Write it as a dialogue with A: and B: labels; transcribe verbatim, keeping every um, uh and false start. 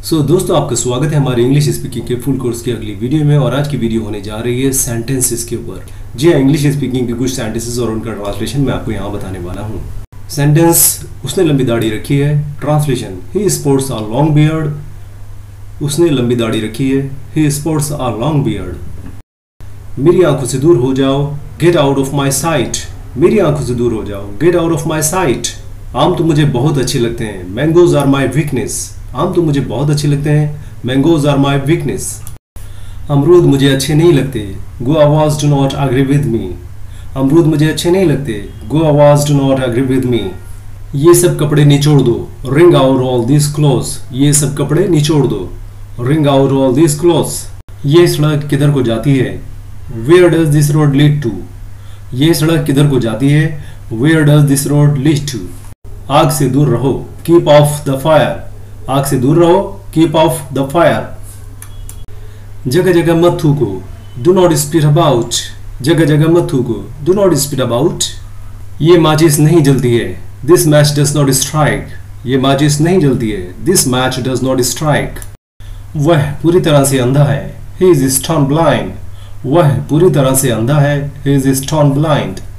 A: सो so, दोस्तों आपका स्वागत है हमारे इंग्लिश स्पीकिंग के फुल कोर्स की अगली वीडियो में। और आज की वीडियो होने जा रही है सेंटेंसेस के ऊपर। जी हाँ, इंग्लिश स्पीकिंग के कुछ सेंटेंसेस और उनका ट्रांसलेशन मैं आपको यहाँ बताने वाला हूँ। सेंटेंस, उसने लंबी दाढ़ी रखी है। Translation, he sports a long beard. उसने लंबी दाढ़ी रखी है। He sports a long beard. मेरी आंखों से दूर हो जाओ। Get out of my sight. मेरी आंखों से दूर हो जाओ। Get out of my sight. आम तो मुझे बहुत अच्छे लगते हैं। Mangoes are my weakness. आम तो मुझे बहुत अच्छे लगते हैं। Mangoes are my weakness. अमरूद मुझे अच्छे नहीं लगते। Guavas do not agree with me. अमरूद मुझे अच्छे नहीं लगते। Guavas do not agree with me. ये सब कपड़े निचोड़ दो। Wring out all this clothes. ये सब कपड़े निचोड़ दो। Wring out all this clothes. ये सड़क किधर को जाती है? Where does this road lead to. ये सड़क किधर को जाती है? Where does this road lead to. आग से दूर रहो। Keep off the fire. आग से दूर रहो। Keep off the fire. जगह जगह मत थूको। Do not spit about. जगह जगह मत थूको। Do not spit about. ये माचिस नहीं जलती है। This match does not strike. ये माचिस नहीं जलती है। This match does not strike. वह पूरी तरह से अंधा है। He is stone blind. वह पूरी तरह से अंधा है। He is stone blind.